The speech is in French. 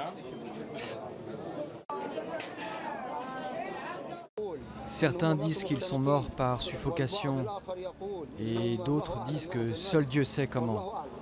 Certains disent qu'ils sont morts par suffocation et d'autres disent que seul Dieu sait comment.